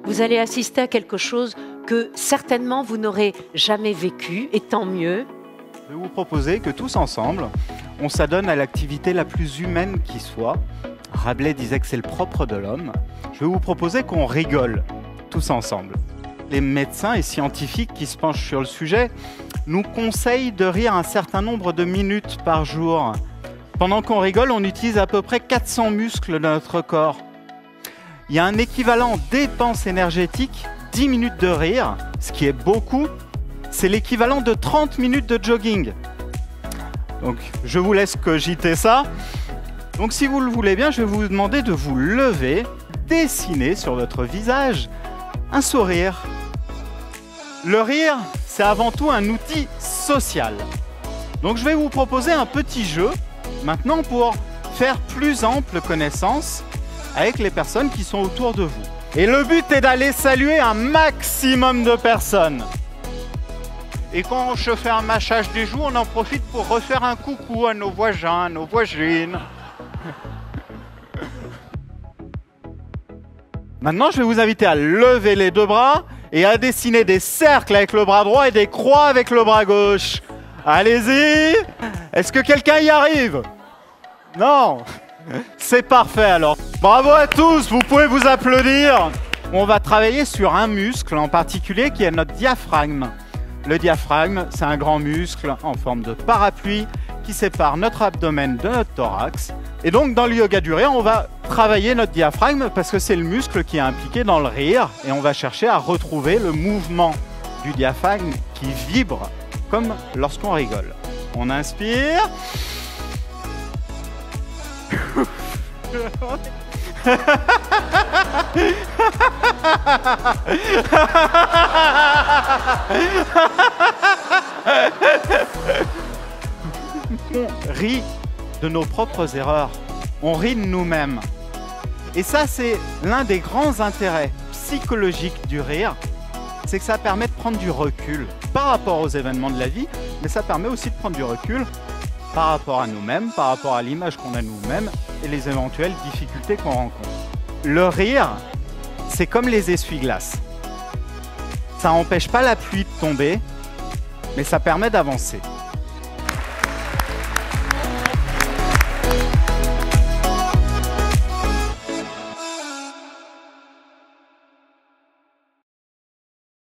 vous allez assister à quelque chose que certainement vous n'aurez jamais vécu, et tant mieux. Je vais vous proposer que tous ensemble, on s'adonne à l'activité la plus humaine qui soit. Rabelais disait que c'est le propre de l'homme. Je vais vous proposer qu'on rigole tous ensemble. Les médecins et scientifiques qui se penchent sur le sujet nous conseillent de rire un certain nombre de minutes par jour. Pendant qu'on rigole, on utilise à peu près 400 muscles de notre corps. Il y a un équivalent dépense énergétique, 10 minutes de rire, ce qui est beaucoup, c'est l'équivalent de 30 minutes de jogging. Donc, je vous laisse cogiter ça. Donc, si vous le voulez bien, je vais vous demander de vous lever, dessiner sur votre visage un sourire. Le rire, c'est avant tout un outil social. Donc, je vais vous proposer un petit jeu, maintenant, pour faire plus ample connaissance avec les personnes qui sont autour de vous. Et le but est d'aller saluer un maximum de personnes. Et quand je fais un massage des joues, on en profite pour refaire un coucou à nos voisins, à nos voisines. Maintenant, je vais vous inviter à lever les deux bras et à dessiner des cercles avec le bras droit et des croix avec le bras gauche. Allez-y! Est-ce que quelqu'un y arrive? Non? C'est parfait alors. Bravo à tous, vous pouvez vous applaudir. On va travailler sur un muscle en particulier qui est notre diaphragme. Le diaphragme, c'est un grand muscle en forme de parapluie qui sépare notre abdomen de notre thorax. Et donc dans le yoga du rire, on va travailler notre diaphragme parce que c'est le muscle qui est impliqué dans le rire et on va chercher à retrouver le mouvement du diaphragme qui vibre comme lorsqu'on rigole. On inspire. On rit de nos propres erreurs, on rit de nous-mêmes. Et ça, c'est l'un des grands intérêts psychologiques du rire, c'est que ça permet de prendre du recul par rapport aux événements de la vie, mais ça permet aussi de prendre du recul par rapport à nous-mêmes, par rapport à l'image qu'on a de nous-mêmes et les éventuelles difficultés qu'on rencontre. Le rire, c'est comme les essuie-glaces. Ça n'empêche pas la pluie de tomber, mais ça permet d'avancer.